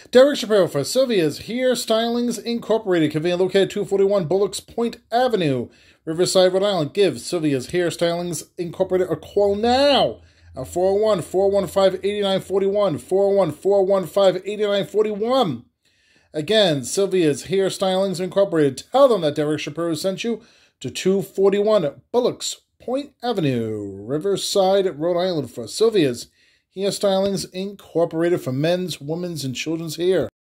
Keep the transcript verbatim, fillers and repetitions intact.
Derek Shapiro for Silvia's Hair Stylings Incorporated, conveniently located at two forty-one Bullocks Point Avenue, Riverside, Rhode Island. Give Silvia's Hair Stylings Incorporated a call now at four oh one, four one five, eight nine four one, four oh one, four one five, eight nine four one. Again, Silvia's Hair Stylings Incorporated. Tell them that Derek Shapiro sent you to two forty-one Bullocks Point Avenue, Riverside, Rhode Island for Silvia's Hair Stylings Incorporated for men's, women's, and children's hair.